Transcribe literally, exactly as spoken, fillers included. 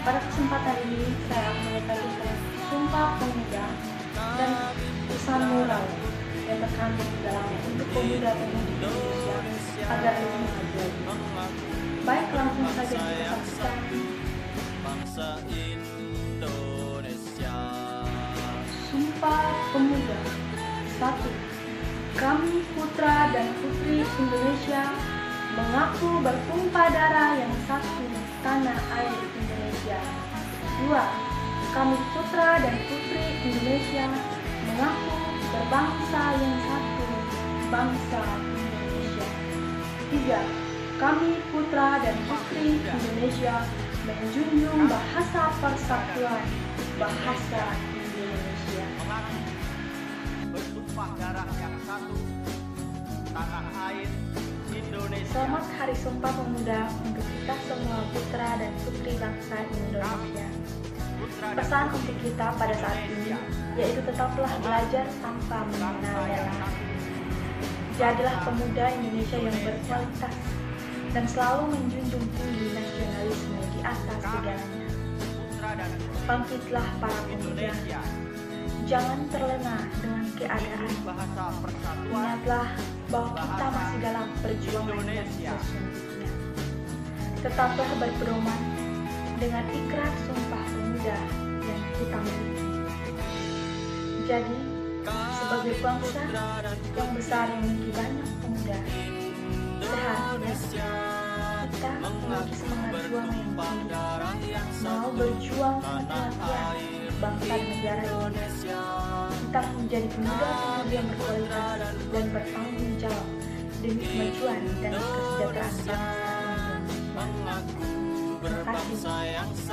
Pada kesempatan ini, saya akan membagikan Sumpah Pemuda dan pesan moral yang terkandung di dalamnya untuk pemuda-pemudi Indonesia agar lebih maju lagi. Baik, langsung saja kita saksikan. Bangsa Indonesia. Sumpah Pemuda. Satu. Kami putra dan putri Indonesia mengaku bertumpah darah yang satu tanah air Indonesia. Dua. Kami putra dan putri Indonesia mengaku berbangsa yang satu, bangsa Indonesia. Tiga. Kami putra dan putri Indonesia menjunjung bahasa persatuan, bahasa Indonesia. Bertumpah darah yang satu, tanah air Indonesia. Selamat Hari Sumpah Pemuda untuk kita semua putra dan putri bangsa Indonesia. Pesan untuk kita pada saat ini yaitu tetaplah belajar tanpa mengenal daerah. Jadilah pemuda Indonesia yang berkualitas dan selalu menjunjung tinggi nasionalisme di atas segalanya. Bangkitlah para pemuda, jangan terlena dengan keadaan. Ingatlah bahwa kita masih dalam perjuangan yang sesungguhnya. Tetaplah berpedoman dengan ikrar sumpah pemuda yang kita miliki. Jadi, sebagai bangsa yang besar yang memiliki banyak pemuda, seharusnya kita memiliki semangat juang yang tinggi, mau berjuang mati-matian bangsa dan negara ini. Kita menjadi pemuda-pemudi yang berkualitas dan bertanggung jawab demi kemajuan dan kesejahteraan bangsa Indonesia. Terima kasih.